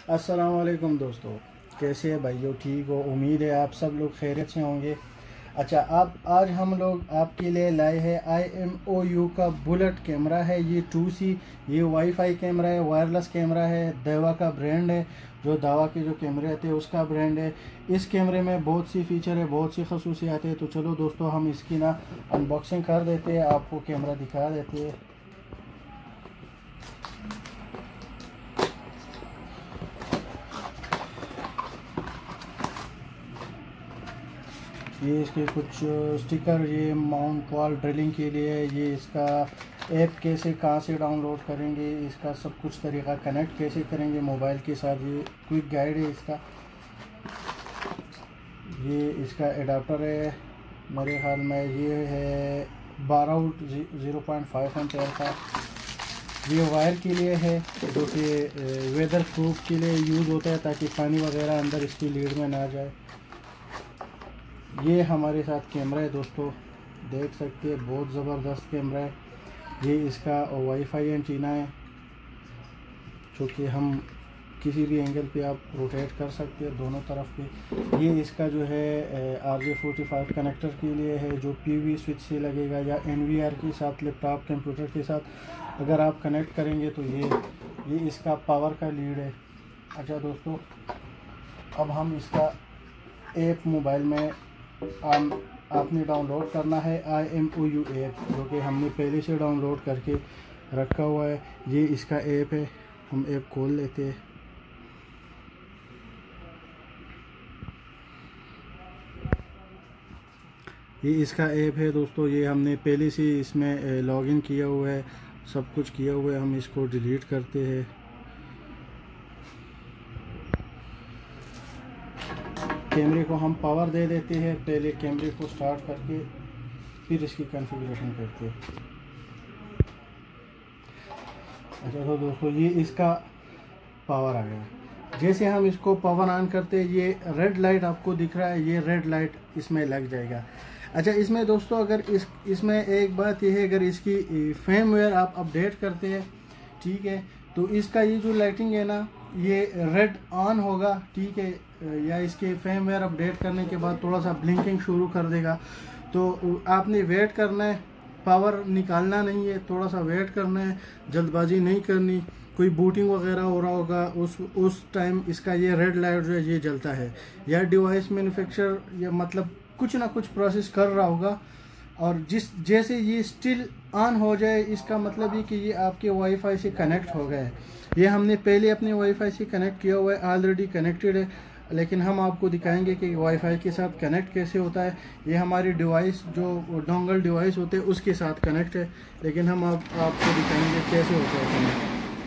अस्सलाम वालेकुम दोस्तों, कैसे हैं भाइयों? ठीक हो? उम्मीद है आप सब लोग खैरियत से होंगे। अच्छा, अब आज हम लोग आपके लिए लाए हैं IMOU का बुलेट कैमरा है। ये 2C, ये वाईफाई कैमरा है, वायरलेस कैमरा है, दावा का ब्रांड है। जो दावा के जो कैमरे आते हैं उसका ब्रांड है। इस कैमरे में बहुत सी फीचर है, बहुत सी खसूसियात है। तो चलो दोस्तों, हम इसकी ना अनबॉक्सिंग कर देते हैं, आपको कैमरा दिखा देते हैं। ये इसके कुछ स्टिकर, ये माउंट वॉल ड्रिलिंग के लिए। ये इसका ऐप कैसे कहाँ से डाउनलोड करेंगे, इसका सब कुछ तरीका, कनेक्ट कैसे करेंगे मोबाइल के साथ, ये क्विक गाइड है इसका। ये इसका एडाप्टर है, मेरे ख्याल में ये है 12 वोल्ट 0.5 एम्पेयर का। ये वायर के लिए है, जो कि वेदर प्रूफ के लिए यूज़ होता है, ताकि पानी वगैरह अंदर इसकी लीड में ना जाए। ये हमारे साथ कैमरा है दोस्तों, देख सकते हैं, बहुत ज़बरदस्त कैमरा है। ये इसका वाईफाई एंटीना है, जो कि हम किसी भी एंगल पे आप रोटेट कर सकते हैं दोनों तरफ पे। ये इसका जो है RJ45 कनेक्टर के लिए है, जो PV स्विच से लगेगा या NVR के साथ, लैपटॉप कंप्यूटर के साथ अगर आप कनेक्ट करेंगे तो ये इसका पावर का लीड है। अच्छा दोस्तों, अब हम इसका ऐप मोबाइल में आपने डाउनलोड करना है, IMOU ऐप, जो कि हमने पहले से डाउनलोड करके रखा हुआ है। ये इसका ऐप है, हम ऐप खोल लेते हैं। ये इसका ऐप है दोस्तों, ये हमने पहले से इसमें लॉगिन किया हुआ है, सब कुछ किया हुआ है। हम इसको डिलीट करते हैं। कैमरे को हम पावर दे देते हैं, पहले कैमरे को स्टार्ट करके फिर इसकी कॉन्फ़िगरेशन करते हैं। अच्छा तो दोस्तों, ये इसका पावर आ गया। जैसे हम इसको पावर ऑन करते हैं, ये रेड लाइट आपको दिख रहा है, ये रेड लाइट इसमें लग जाएगा। अच्छा, इसमें दोस्तों अगर इसमें एक बात यह है, अगर इसकी फर्मवेयर आप अपडेट करते हैं, ठीक है, तो इसका ये जो लाइटिंग है ना, ये रेड ऑन होगा, ठीक है, या इसके फर्मवेयर अपडेट करने के बाद थोड़ा सा ब्लिंकिंग शुरू कर देगा। तो आपने वेट करना है, पावर निकालना नहीं है, थोड़ा सा वेट करना है, जल्दबाजी नहीं करनी। कोई बूटिंग वगैरह हो रहा होगा उस टाइम इसका ये रेड लाइट जो है ये जलता है, या डिवाइस मैन्युफैक्चरर या मतलब कुछ ना कुछ प्रोसेस कर रहा होगा। और जैसे ये स्टिल ऑन हो जाए, इसका मतलब ये कि ये आपके वाईफाई से कनेक्ट हो गया है। ये हमने पहले अपने वाईफाई से कनेक्ट किया हुआ है, ऑलरेडी कनेक्टेड है, लेकिन हम आपको दिखाएंगे कि वाईफाई के साथ कनेक्ट कैसे होता है। ये हमारी डिवाइस, जो डोंगल डिवाइस होते हैं उसके साथ कनेक्ट है, लेकिन हम आपको दिखाएंगे कैसे होता है कनेक्ट।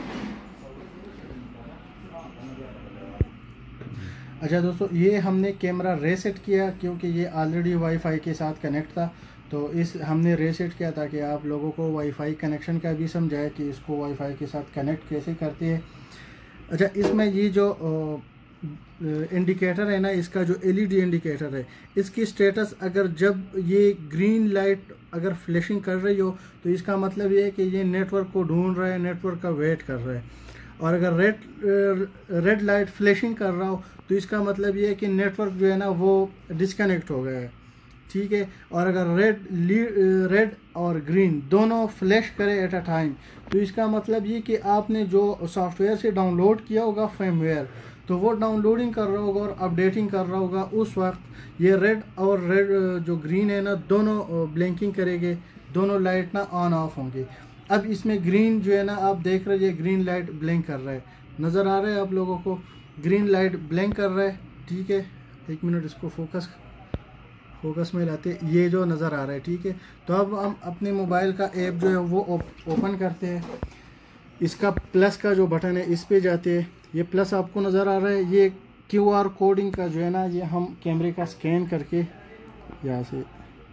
अच्छा दोस्तों, ये हमने कैमरा रीसेट किया क्योंकि ये ऑलरेडी वाईफाई के साथ कनेक्ट था, तो हमने रीसेट किया ताकि आप लोगों को वाईफाई कनेक्शन का भी समझाए कि इसको वाईफाई के साथ कनेक्ट कैसे करते हैं। अच्छा, इसमें ये जो इंडिकेटर है ना, इसका जो LED इंडिकेटर है, इसकी स्टेटस अगर जब ये ग्रीन लाइट अगर फ्लैशिंग कर रही हो, तो इसका मतलब ये है कि ये नेटवर्क को ढूंढ रहा है, नेटवर्क का वेट कर रहा है। और अगर रेड लाइट फ्लैशिंग कर रहा हो, तो इसका मतलब ये है कि नेटवर्क जो है ना वो डिस्कनेक्ट हो गया है, ठीक है। और अगर रेड और ग्रीन दोनों फ्लैश करे एट अ टाइम, तो इसका मतलब ये कि आपने जो सॉफ्टवेयर से डाउनलोड किया होगा फर्मवेयर, तो वो डाउनलोडिंग कर रहा होगा और अपडेटिंग कर रहा होगा। उस वक्त ये रेड जो ग्रीन है ना, दोनों ब्लिंकिंग करेंगे, दोनों लाइट ना ऑन ऑफ होंगे। अब इसमें ग्रीन जो है ना, आप देख रहे हैं ग्रीन लाइट ब्लिंक कर रहा है, नज़र आ रहा है आप लोगों को, ग्रीन लाइट ब्लिंक कर रहा है, ठीक है। एक मिनट, इसको फोकस में लाते, ये जो नज़र आ रहा है, ठीक है। तो अब हम अपने मोबाइल का ऐप जो है वो ओपन करते हैं। इसका प्लस का जो बटन है इस पे जाते हैं, ये प्लस आपको नज़र आ रहा है, ये QR कोडिंग का जो है ना, ये हम कैमरे का स्कैन करके यहाँ से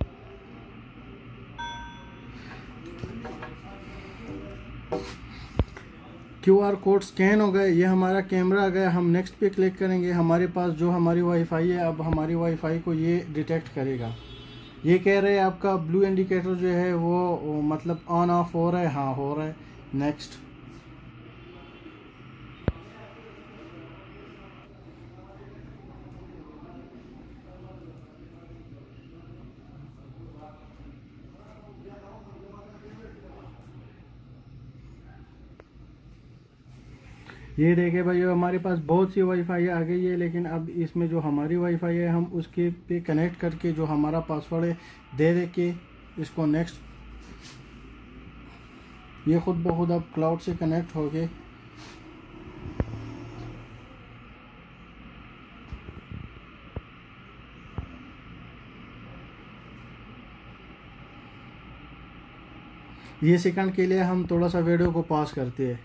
QR कोड स्कैन हो गए, ये हमारा कैमरा आ गया। हम नेक्स्ट पे क्लिक करेंगे, हमारे पास जो हमारी वाईफाई है, अब हमारी वाईफाई को ये डिटेक्ट करेगा। ये कह रहे हैं आपका ब्लू इंडिकेटर जो है वो मतलब ऑन ऑफ हो रहा है, हाँ हो रहा है। नेक्स्ट, ये देखे भाई हमारे पास बहुत सी वाईफाई आ गई है, लेकिन अब इसमें जो हमारी वाईफाई है हम उसके पे कनेक्ट करके जो हमारा पासवर्ड है दे के इसको नेक्स्ट, ये खुद ब खुद अब क्लाउड से कनेक्ट हो गए। ये सेकंड के लिए हम थोड़ा सा वीडियो को पॉज करते हैं।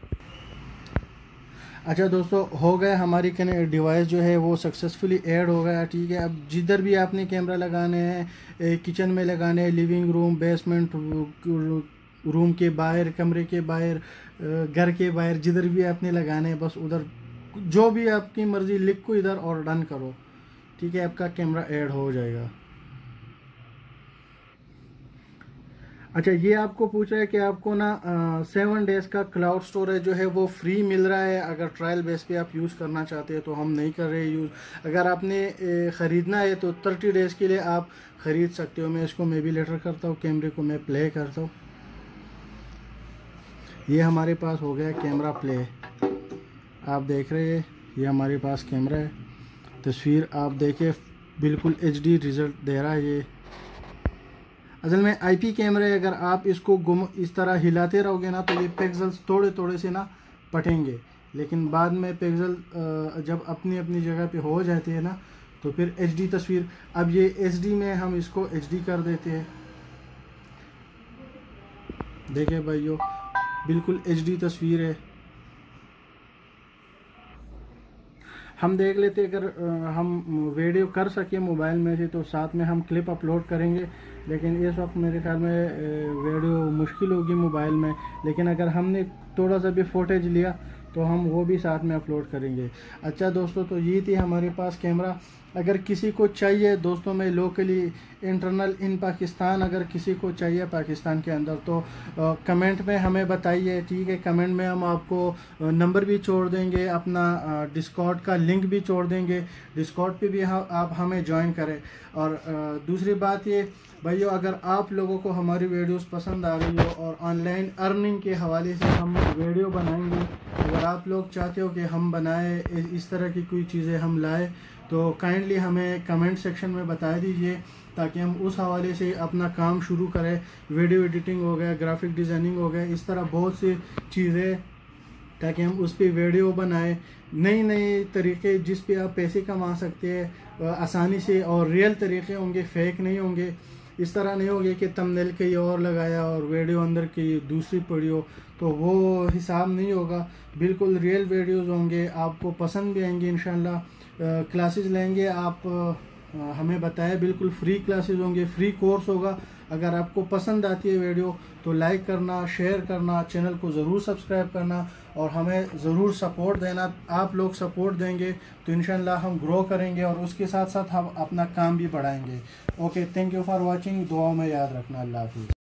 अच्छा दोस्तों, हो गया हमारी डिवाइस जो है वो सक्सेसफुली ऐड हो गया, ठीक है। अब जिधर भी आपने कैमरा लगाने हैं, किचन में लगाने हैं, लिविंग रूम, बेसमेंट, रूम के बाहर, कमरे के बाहर, घर के बाहर, जिधर भी आपने लगाने हैं बस उधर जो भी आपकी मर्ज़ी लिख को इधर और डन करो, ठीक है। आपका कैमरा ऐड हो जाएगा। अच्छा, ये आपको पूछ रहा है कि आपको ना 7 डेज़ का क्लाउड स्टोरेज जो है वो फ्री मिल रहा है। अगर ट्रायल बेस पे आप यूज़ करना चाहते हैं तो हम नहीं कर रहे यूज़। अगर आपने ख़रीदना है तो 30 डेज़ के लिए आप ख़रीद सकते हो। मैं इसको मैं भी लेटर करता हूँ, कैमरे को मैं प्ले करता हूँ। ये हमारे पास हो गया कैमरा प्ले, आप देख रहे हैं ये हमारे पास कैमरा है। तस्वीर आप देखें बिल्कुल HD रिज़ल्ट दे रहा है। ये असल में IP कैमरे, अगर आप इसको इस तरह हिलाते रहोगे ना तो ये पिक्सल्स थोड़े थोड़े से ना पटेंगे, लेकिन बाद में पिक्सल जब अपनी अपनी जगह पे हो जाते हैं ना तो फिर HD तस्वीर, अब ये HD में हम इसको HD कर देते हैं। देखिए भाइयों बिल्कुल HD तस्वीर है। हम देख लेते अगर हम वीडियो कर सके मोबाइल में से तो साथ में हम क्लिप अपलोड करेंगे, लेकिन इस वक्त मेरे ख्याल में वीडियो मुश्किल होगी मोबाइल में। लेकिन अगर हमने थोड़ा सा भी फुटेज लिया तो हम वो भी साथ में अपलोड करेंगे। अच्छा दोस्तों, तो ये थी हमारे पास कैमरा। अगर किसी को चाहिए दोस्तों में लोकली इंटरनल इन पाकिस्तान, अगर किसी को चाहिए पाकिस्तान के अंदर तो कमेंट में हमें बताइए, ठीक है। कमेंट में हम आपको नंबर भी छोड़ देंगे, अपना डिस्कॉर्ड का लिंक भी छोड़ देंगे। डिस्कॉर्ड पे भी आप हमें ज्वाइन करें। और दूसरी बात ये भाइयों, अगर आप लोगों को हमारी वीडियोस पसंद आ रही हो और ऑनलाइन अर्निंग के हवाले से हम वीडियो बनाएंगे, अगर आप लोग चाहते हो कि हम बनाए इस तरह की कोई चीज़ें हम लाए तो काइंडली हमें कमेंट सेक्शन में बता दीजिए, ताकि हम उस हवाले से अपना काम शुरू करें। वीडियो एडिटिंग हो गया, ग्राफिक डिज़ाइनिंग हो गया, इस तरह बहुत सी चीज़ें, ताकि हम उस पर वीडियो बनाए। नई नई तरीके जिस पे आप पैसे कमा सकते हैं आसानी से, और रियल तरीके होंगे, फेक नहीं होंगे। इस तरह नहीं होगी कि थंबनेल कहीं और लगाया और वीडियो अंदर की दूसरी पड़ी हो, तो वो हिसाब नहीं होगा। बिल्कुल रियल वीडियोज़ होंगे, आपको पसंद भी आएंगे इंशाल्लाह। क्लासेस लेंगे आप, हमें बताएं, बिल्कुल फ्री क्लासेस होंगे, फ्री कोर्स होगा। अगर आपको पसंद आती है वीडियो तो लाइक करना, शेयर करना, चैनल को ज़रूर सब्सक्राइब करना और हमें ज़रूर सपोर्ट देना। आप लोग सपोर्ट देंगे तो इंशाल्लाह हम ग्रो करेंगे और उसके साथ साथ हम अपना काम भी बढ़ाएंगे। Okay, thank you for watching. दुआओं में याद रखना। अल्लाह हाफिज़।